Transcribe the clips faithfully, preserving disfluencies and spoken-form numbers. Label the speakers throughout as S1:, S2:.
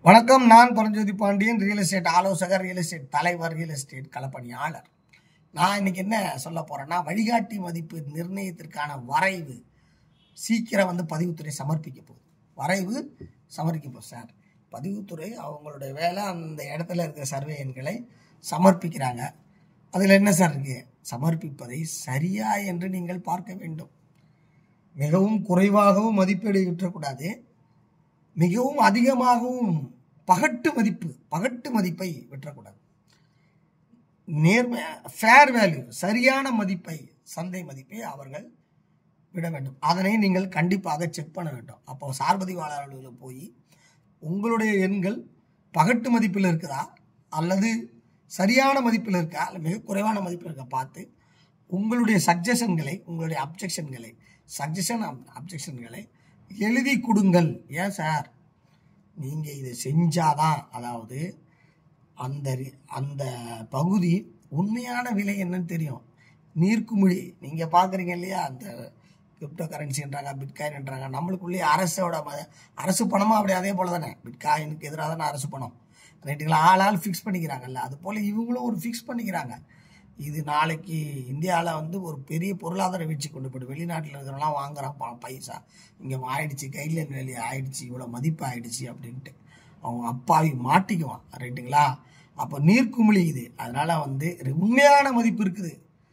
S1: வணக்கம். நான் Paranjothi Pandian, real estate ஆலோசகர், ரியல் எஸ்டேட் தலைவர், ரியல் எஸ்டேட் களப்பணியாளர். நான் இன்னைக்கு என்ன சொல்ல போறேன்னா, வழிகாட்டி மதிப்பு நிர்ணயத்திற்கான வரைவு சீக்கிரம் வந்து பதிவுத்துறை சமர்ப்பிக்க போகுது. வரைவு சமர்ப்பிக்க போகுது சார். பதிவுத்துறை அவங்களுடைய வேலை அந்த இடத்துல இருக்கிற சர்வே எண்களை சமர்ப்பிக்கிறாங்க. அதில் என்ன சார் இருக்கு? சமர்ப்பிப்பதை சரியா என்று நீங்கள் பார்க்க வேண்டும். மிகவும் குறைவாகவும் மதிப்பீடு விட்டுறக்கூடாது, மிகவும் அதிகமாகவும் பகட்டு மதிப்பு பகட்டு மதிப்பை விட்டுறக்கூடாது. நேர்மை ஃபேர் வேல்யூ, சரியான மதிப்பை, சந்தை மதிப்பை அவர்கள் விட வேண்டும். அதனை நீங்கள் கண்டிப்பாக செக் பண்ண வேண்டும். அப்போ சார்பதிவாளர்களில் போய் உங்களுடைய எண்கள் பகட்டு மதிப்பில் இருக்குதா அல்லது சரியான மதிப்பில் இருக்கா அல்ல மிக குறைவான மதிப்பில் இருக்கா பார்த்து உங்களுடைய சஜஷன்களை உங்களுடைய அப்ஜெக்ஷன்களை சஜஷன் அப்ஜெக்ஷன்களை எழுதி கொடுங்கள். ஏன் சார், நீங்கள் இதை செஞ்சாதான், அதாவது அந்த அந்த பகுதி உண்மையான விலை என்னன்னு தெரியும். நீர்க்குமிழி நீங்கள் பார்க்குறீங்க இல்லையா, அந்த கிரிப்டோ கரன்சின்றாங்க, பிட்காயின்ன்றாங்க. நம்மளுக்குள்ளேயே அரசோட அரசு பணமும் அப்படி அதே போல் தானே. பிட்காயினுக்கு எதிராக தானே அரசு பணம், ரைட்டுங்களா? ஆள் ஆள் ஃபிக்ஸ் பண்ணிக்கிறாங்கல்ல, அது போல் இவங்களும் ஒரு ஃபிக்ஸ் பண்ணிக்கிறாங்க. இது நாளைக்கு இந்தியாவில் வந்து ஒரு பெரிய பொருளாதார வீழ்ச்சி கொண்டு போய்ட்டு வெளிநாட்டில் இருக்கிறவங்களாம் வாங்குறான் பைசா, இங்கே ஆயிடுச்சு, கையில் வேலி ஆயிடுச்சு, இவ்வளோ மதிப்பு ஆயிடுச்சு அப்படின்ட்டு அவங்க அப்பாவி மாட்டிக்குவான், ரைட்டுங்களா? அப்போ நீர்க்குமிழி இது. அதனால் வந்து உண்மையான மதிப்பு இருக்குது.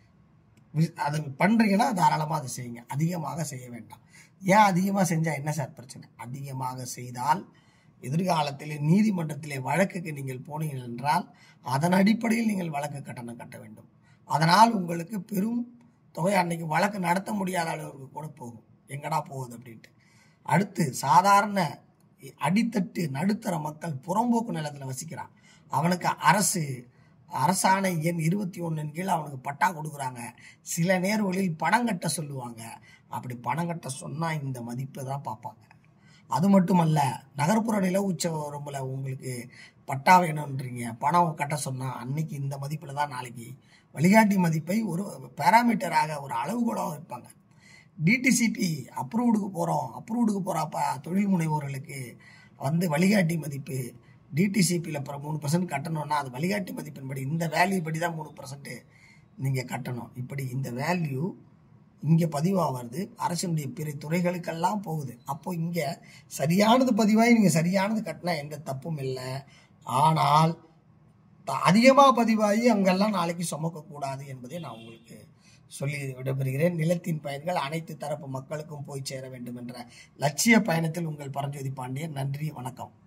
S1: அதை பண்ணுறீங்கன்னா தாராளமாக அதை செய்யுங்க. அதிகமாக செய்ய வேண்டாம். ஏன் அதிகமாக செஞ்சால் என்ன சார் பிரச்சனை? அதிகமாக செய்தால் எதிர்காலத்தில் நீதிமன்றத்திலே வழக்குக்கு நீங்கள் போனீர்கள் என்றால் அதன் அடிப்படையில் நீங்கள் வழக்கு கட்டணம் கட்ட வேண்டும். அதனால் உங்களுக்கு பெரும் தொகை அன்னைக்கு வழக்கு நடத்த முடியாத அளவுக்கு கூட போகும். எங்கடா போகுது அப்படின்ட்டு. அடுத்து, சாதாரண அடித்தட்டு நடுத்தர மக்கள் புறம்போக்கு நிலத்தில் வசிக்கிறான். அவனுக்கு அரசு அரசாணை எண் இருபத்தி ஒன்றின் கீழே அவனுக்கு பட்டா கொடுக்குறாங்க. சில நேர்வழியில் பணம் கட்ட சொல்லுவாங்க. அப்படி பணம் கட்ட சொன்னால் இந்த மதிப்பு தான் பார்ப்பாங்க. அது மட்டுமல்ல, நகர்ப்புற நில உச்ச வரம்புல உங்களுக்கு பட்டா வேணுன்றீங்க, பணம் கட்ட சொன்னால் அன்னைக்கு இந்த மதிப்பில் தான் நாளைக்கு வழிகாட்டி மதிப்பை ஒரு பேராமீட்டராக ஒரு அளவுகோலாக வைப்பாங்க. டிடிசிபி அப்ரூவ்டுக்கு போகிறோம், அப்ரூவ்டுக்கு போகிறப்ப தொழில் முனைவோர்களுக்கு வந்து வழிகாட்டி மதிப்பு டிடிசிபியில் அப்புறம் மூணு பர்சன்ட் கட்டணும்னா அது வழிகாட்டி மதிப்பின்படி இந்த வேல்யூ படி தான் மூணு பர்சன்ட்டு நீங்கள் கட்டணும். இப்படி இந்த வேல்யூ இங்கே பதிவாகிறது, அரசினுடைய பிற துறைகளுக்கெல்லாம் போகுது. அப்போ இங்கே சரியானது பதிவாகி நீங்கள் சரியானது கட்டினா எந்த தப்பும் இல்லை. ஆனால் அதிகமாக பதிவாகி அங்கெல்லாம் நாளைக்கு சுமக்கக்கூடாது என்பதை நான் உங்களுக்கு சொல்லி விடைபெறுகிறேன். நிலத்தின் பயன்கள் அனைத்து தரப்பு மக்களுக்கும் போய் சேர வேண்டும் என்ற லட்சிய பயணத்தில் உங்கள் பரஞ்சோதி பாண்டியன். நன்றி, வணக்கம்.